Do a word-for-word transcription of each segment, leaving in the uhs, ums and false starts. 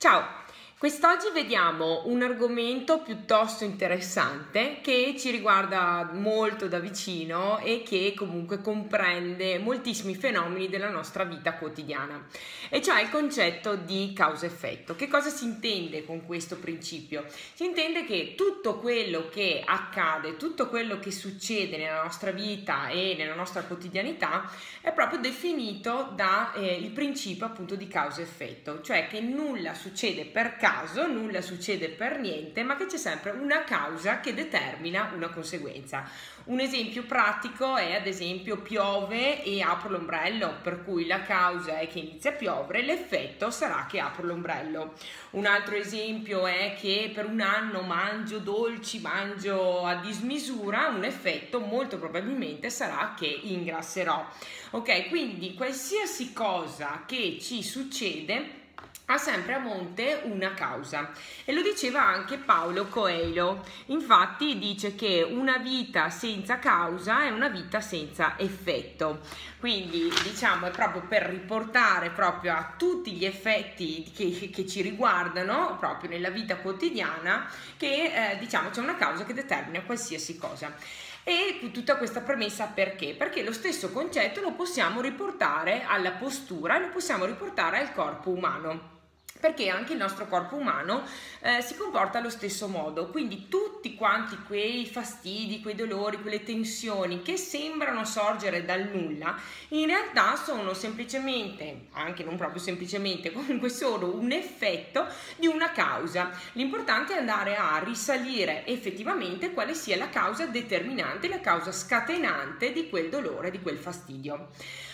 Ciao! Quest'oggi vediamo un argomento piuttosto interessante che ci riguarda molto da vicino e che comunque comprende moltissimi fenomeni della nostra vita quotidiana, e cioè il concetto di causa-effetto. Che cosa si intende con questo principio? Si intende che tutto quello che accade, tutto quello che succede nella nostra vita e nella nostra quotidianità è proprio definito da eh, il principio appunto di causa-effetto, cioè che nulla succede per caso, nulla succede per niente, ma che c'è sempre una causa che determina una conseguenza. Un esempio pratico è ad esempio piove e apro l'ombrello, per cui la causa è che inizia a piovere, l'effetto sarà che apro l'ombrello. Un altro esempio è che per un anno mangio dolci, mangio a dismisura, un effetto molto probabilmente sarà che ingrasserò. Ok, quindi qualsiasi cosa che ci succede ha sempre a monte una causa, e lo diceva anche Paulo Coelho. Infatti dice che una vita senza causa è una vita senza effetto, quindi diciamo è proprio per riportare proprio a tutti gli effetti che, che ci riguardano proprio nella vita quotidiana che eh, diciamo c'è una causa che determina qualsiasi cosa. E tutta questa premessa perché? Perché lo stesso concetto lo possiamo riportare alla postura, lo possiamo riportare al corpo umano, perché anche il nostro corpo umano eh, si comporta allo stesso modo. Quindi tutti quanti quei fastidi, quei dolori, quelle tensioni che sembrano sorgere dal nulla, in realtà sono semplicemente, anche non proprio semplicemente, comunque sono un effetto di una causa. L'importante è andare a risalire effettivamente quale sia la causa determinante, la causa scatenante di quel dolore, di quel fastidio.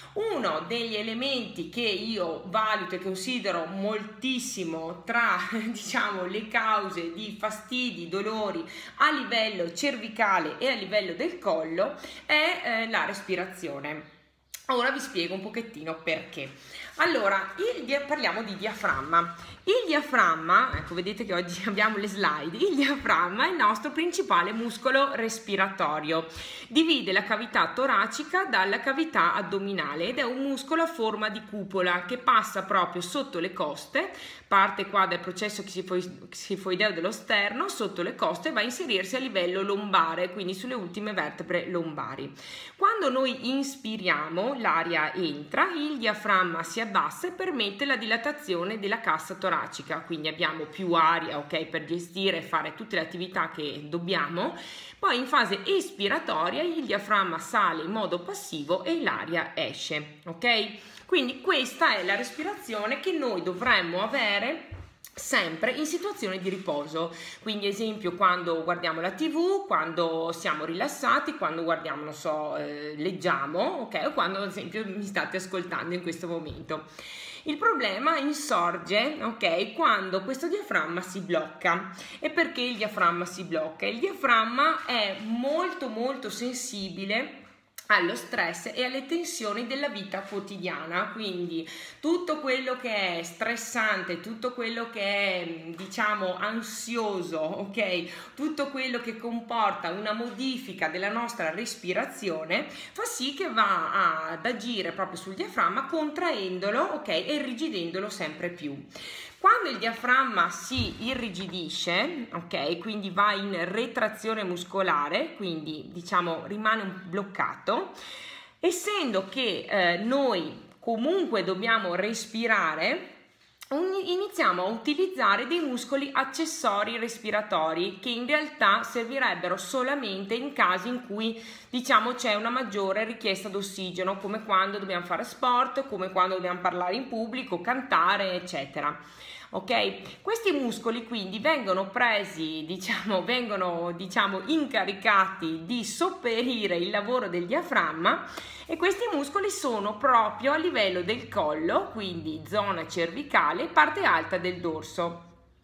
Uno degli elementi che io valuto e considero moltissimo tra diciamo le cause di fastidi, dolori a livello cervicale e a livello del collo è eh, la respirazione. Ora vi spiego un pochettino perché. Allora, il, parliamo di diaframma. Il diaframma, ecco, vedete che oggi abbiamo le slide, il diaframma è il nostro principale muscolo respiratorio. Divide la cavità toracica dalla cavità addominale ed è un muscolo a forma di cupola che passa proprio sotto le coste, parte qua dal processo sifoideo dello sterno, sotto le coste, va a inserirsi a livello lombare, quindi sulle ultime vertebre lombari. Quando noi inspiriamo, l'aria entra, il diaframma si abbassa e permette la dilatazione della cassa toracica, quindi abbiamo più aria, ok, per gestire e fare tutte le attività che dobbiamo. Poi in fase espiratoria il diaframma sale in modo passivo e l'aria esce, ok? Quindi questa è la respirazione che noi dovremmo avere sempre in situazione di riposo. Quindi esempio quando guardiamo la tv, quando siamo rilassati, quando guardiamo, non so, eh, leggiamo, ok, o quando ad esempio mi state ascoltando in questo momento. Il problema insorge, ok, quando questo diaframma si blocca. E perché il diaframma si blocca? Il diaframma è molto molto sensibile allo stress e alle tensioni della vita quotidiana, quindi tutto quello che è stressante, tutto quello che è diciamo ansioso, ok, tutto quello che comporta una modifica della nostra respirazione fa sì che va ad agire proprio sul diaframma contraendolo, ok, e irrigidendolo sempre più. Quando il diaframma si irrigidisce, ok, quindi va in retrazione muscolare, quindi diciamo rimane bloccato, essendo che eh, noi comunque dobbiamo respirare, iniziamo a utilizzare dei muscoli accessori respiratori che in realtà servirebbero solamente in casi in cui diciamo c'è una maggiore richiesta d'ossigeno, come quando dobbiamo fare sport, come quando dobbiamo parlare in pubblico, cantare, eccetera. Ok, questi muscoli quindi vengono presi, diciamo, vengono diciamo incaricati di sopperire il lavoro del diaframma, e questi muscoli sono proprio a livello del collo, quindi zona cervicale, parte alta del dorso.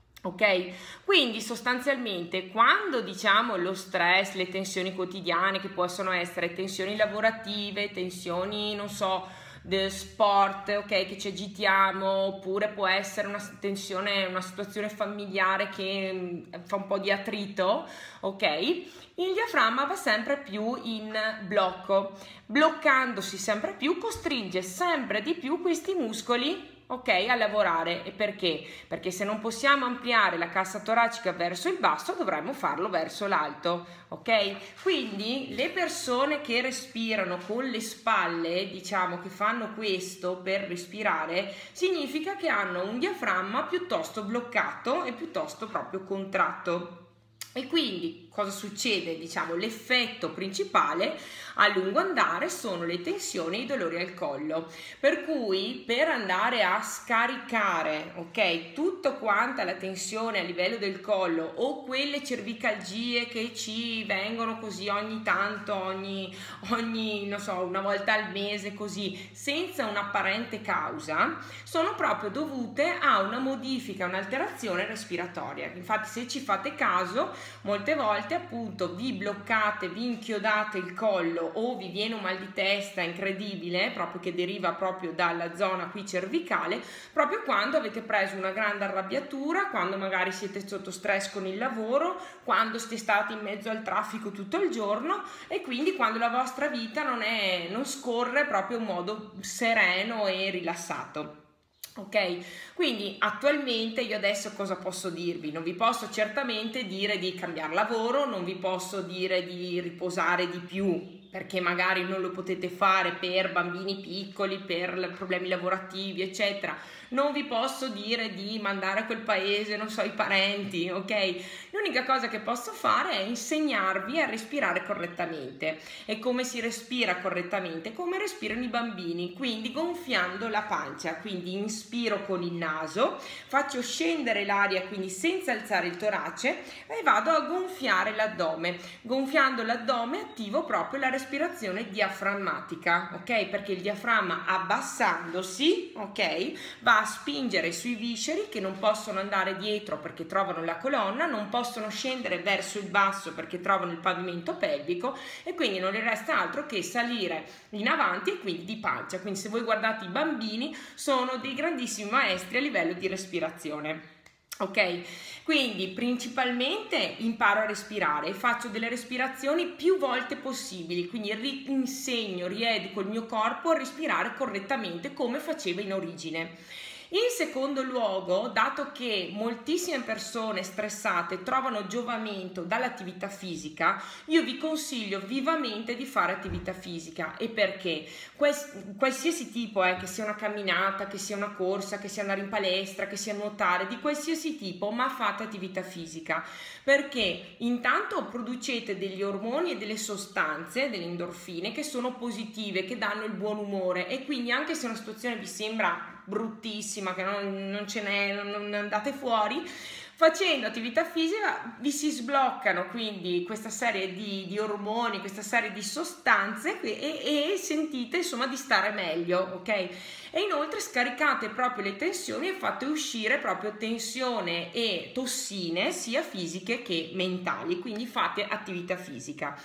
Ok, quindi sostanzialmente quando diciamo lo stress, le tensioni quotidiane, che possono essere tensioni lavorative, tensioni non so del sport, ok, che ci agitiamo, oppure può essere una tensione, una situazione familiare che fa un po' di attrito, ok, il diaframma va sempre più in blocco, bloccandosi sempre più costringe sempre di più questi muscoli ok, a lavorare. E perché? Perché se non possiamo ampliare la cassa toracica verso il basso, dovremmo farlo verso l'alto, ok? Quindi le persone che respirano con le spalle, diciamo che fanno questo per respirare, significa che hanno un diaframma piuttosto bloccato e piuttosto proprio contratto. E quindi cosa succede? Diciamo, l'effetto principale a lungo andare sono le tensioni e i dolori al collo, per cui per andare a scaricare, ok, tutto quanta la tensione a livello del collo o quelle cervicalgie che ci vengono così ogni tanto, ogni, ogni non so, una volta al mese così, senza un'apparente causa, sono proprio dovute a una modifica, un'alterazione respiratoria. Infatti, se ci fate caso, molte volte appunto vi bloccate, vi inchiodate il collo o vi viene un mal di testa incredibile proprio che deriva proprio dalla zona qui cervicale, proprio quando avete preso una grande arrabbiatura, quando magari siete sotto stress con il lavoro, quando siete stati in mezzo al traffico tutto il giorno e quindi quando la vostra vita non è, non scorre proprio in modo sereno e rilassato. Ok, quindi attualmente io adesso cosa posso dirvi? Non vi posso certamente dire di cambiare lavoro, non vi posso dire di riposare di più, perché magari non lo potete fare per bambini piccoli, per problemi lavorativi, eccetera. Non vi posso dire di mandare a quel paese, non so, i parenti, ok? L'unica cosa che posso fare è insegnarvi a respirare correttamente. E come si respira correttamente? Come respirano i bambini, quindi gonfiando la pancia, quindi inspiro con il naso, faccio scendere l'aria, quindi senza alzare il torace, e vado a gonfiare l'addome. Gonfiando l'addome attivo proprio la respirazione diaframmatica, ok? Perché il diaframma abbassandosi, ok, va a spingere sui visceri che non possono andare dietro perché trovano la colonna, non possono scendere verso il basso perché trovano il pavimento pelvico e quindi non le resta altro che salire in avanti e quindi di pancia. Quindi se voi guardate i bambini sono dei grandissimi maestri a livello di respirazione. Ok, quindi principalmente imparo a respirare e faccio delle respirazioni più volte possibili, quindi ri- insegno, rieduco il mio corpo a respirare correttamente come faceva in origine. In secondo luogo, dato che moltissime persone stressate trovano giovamento dall'attività fisica, io vi consiglio vivamente di fare attività fisica. E perché? Quest- qualsiasi tipo, eh, che sia una camminata, che sia una corsa, che sia andare in palestra, che sia nuotare, di qualsiasi tipo, ma fate attività fisica. Perché intanto producete degli ormoni e delle sostanze, delle endorfine, che sono positive, che danno il buon umore e quindi anche se una situazione vi sembra bruttissima, che non, non ce n'è, non, non andate fuori, facendo attività fisica vi si sbloccano quindi questa serie di, di ormoni, questa serie di sostanze e, e sentite insomma di stare meglio, ok? E inoltre scaricate proprio le tensioni e fate uscire proprio tensione e tossine sia fisiche che mentali, quindi fate attività fisica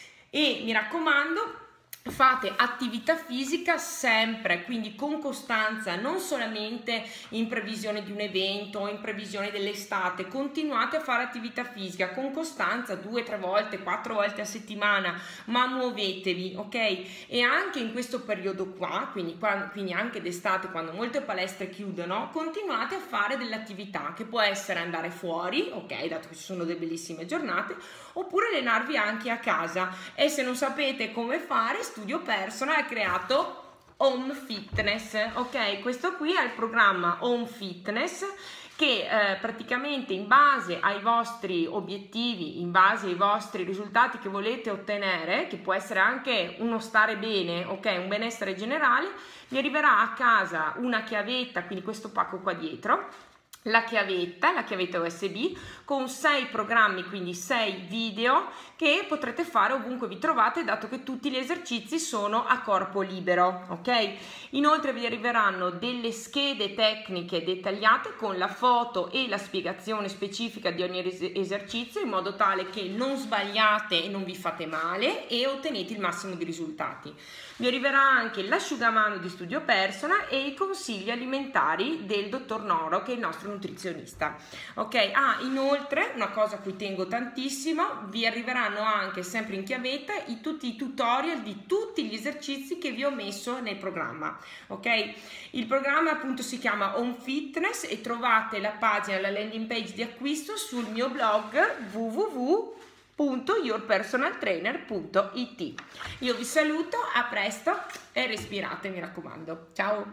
e mi raccomando, fate attività fisica sempre, quindi con costanza, non solamente in previsione di un evento o in previsione dell'estate, continuate a fare attività fisica con costanza due, tre volte, quattro volte a settimana, ma muovetevi, ok? E anche in questo periodo qua, quindi, qua, quindi anche d'estate quando molte palestre chiudono, continuate a fare dell'attività che può essere andare fuori, ok? Dato che ci sono delle bellissime giornate, oppure allenarvi anche a casa e se non sapete come fare, Studio Personal ha creato Home Fitness, ok? Questo qui è il programma Home Fitness che eh, praticamente in base ai vostri obiettivi, in base ai vostri risultati che volete ottenere, che può essere anche uno stare bene, ok? Un benessere generale, vi arriverà a casa una chiavetta, quindi questo pacco qua dietro, la chiavetta, la chiavetta U S B con sei programmi, quindi sei video che potrete fare ovunque vi trovate, dato che tutti gli esercizi sono a corpo libero, ok? Inoltre vi arriveranno delle schede tecniche dettagliate con la foto e la spiegazione specifica di ogni es- esercizio in modo tale che non sbagliate e non vi fate male e ottenete il massimo di risultati. Vi arriverà anche l'asciugamano di Studio Personal e i consigli alimentari del dottor Noro, che è il nostro nutrizionista. Ok, ah, inoltre una cosa a cui tengo tantissimo, vi arriveranno anche sempre in chiavetta i, tutti i tutorial di tutti gli esercizi che vi ho messo nel programma. Ok, il programma appunto si chiama Home Fitness e trovate la pagina, la landing page di acquisto sul mio blog w w w punto your personal trainer punto it. Io vi saluto, a presto e respirate, mi raccomando. Ciao!